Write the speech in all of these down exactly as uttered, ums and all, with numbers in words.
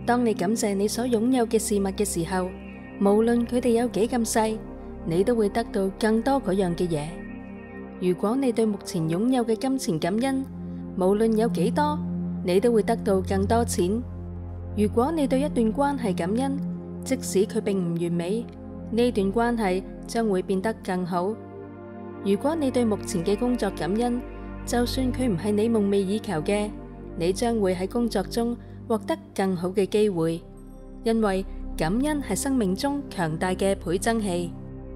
當你感謝你所擁有嘅事物嘅時候，無論佢哋有幾咁細，你都會得到更多嗰樣嘅嘢。如果你對目前擁有嘅金錢感恩，無論有幾多，你都會得到更多錢。如果你對一段關係感恩，即使佢並唔完美，呢段關係將會變得更好。如果你對目前嘅工作感恩，就算佢唔係你夢寐以求嘅，你將會喺工作中獲得更好嘅機會，因為感恩係生命中強大嘅倍增器。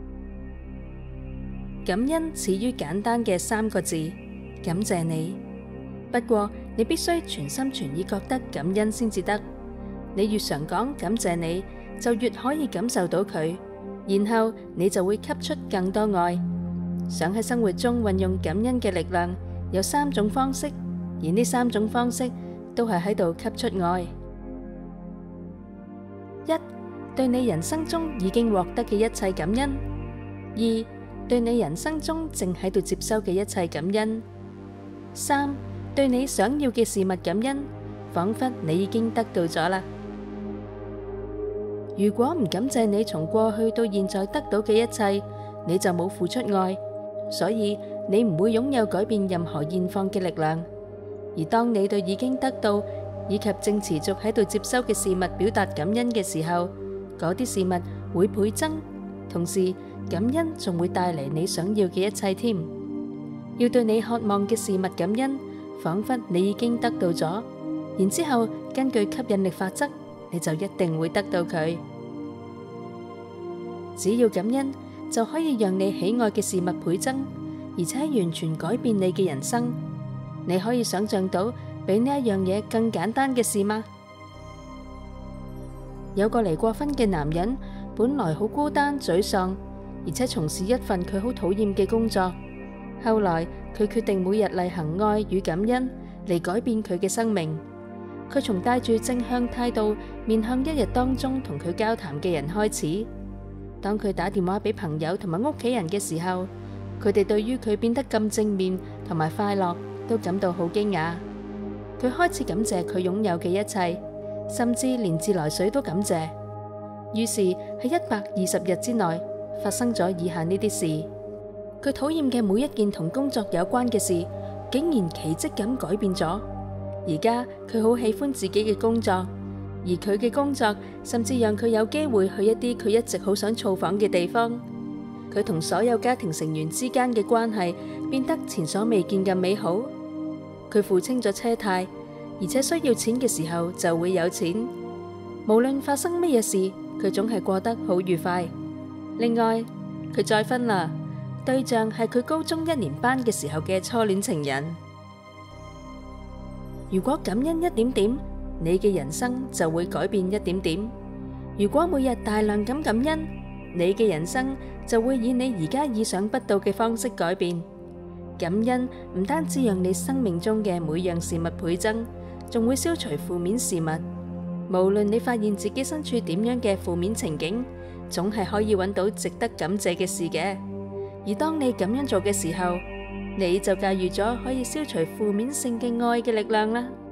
感恩始於簡單嘅三個字：感謝你。不過你必須全心全意覺得感恩先至得。你越常講感謝你，就越可以感受到佢，然後你就會吸出更多愛。想喺生活中運用感恩嘅力量，有三種方式，而呢三種方式都係喺度吸出愛。一、對你人生中已經獲得嘅一切感恩；二、對你人生中正喺度接收嘅一切感恩；三、對你想要嘅事物感恩，仿佛你已經得到咗啦。如果唔感謝你從過去到現在得到嘅一切，你就冇付出愛，所以你唔會擁有改變任何現況嘅力量。而當你對已經得到以及正持續喺度接收嘅事物表達感恩嘅時候，嗰啲事物會倍增，同時感恩仲會帶嚟你想要嘅一切添。要對你渴望嘅事物感恩，仿佛你已經得到咗，然之後根據吸引力法則，你就一定會得到佢。只要感恩，就可以讓你喜愛嘅事物倍增，而且完全改變你嘅人生。你可以想象到比呢一樣嘢更簡單嘅事嗎？有個離過婚嘅男人，本來好孤單沮喪，而且從事一份佢好討厭嘅工作。後來佢決定每日例行愛與感恩嚟改變佢嘅生命。佢從帶住正向態度面向一日當中同佢交談嘅人開始。當佢打電話俾朋友同埋屋企人嘅時候，佢哋對於佢變得咁正面同埋快樂都感到好驚訝。佢開始感謝佢擁有嘅一切，甚至連自來水都感謝。於是喺一百二十日之內發生咗以下呢啲事。佢討厭嘅每一件同工作有關嘅事，竟然奇蹟咁改變咗。而家佢好喜歡自己嘅工作，而佢嘅工作甚至讓佢有機會去一啲佢一直好想造訪嘅地方。佢同所有家庭成員之間嘅關係變得前所未見嘅美好。佢付清咗車貸，而且需要錢嘅時候就會有錢。無論發生乜嘢事，佢總係過得好愉快。另外，佢再婚啦，對象係佢高中一年班嘅時候嘅初戀情人。如果感恩一點點，你嘅人生就會改變一點點。如果每日大量咁感恩，你嘅人生就會以你而家意想不到嘅方式改變。感恩唔單止讓你生命中嘅每樣事物倍增，仲會消除負面事物。無論你發現自己身處點樣嘅負面情景，總係可以揾到值得感謝嘅事嘅。而當你咁樣做嘅時候，你就駕馭咗可以消除負面性嘅愛嘅力量啦。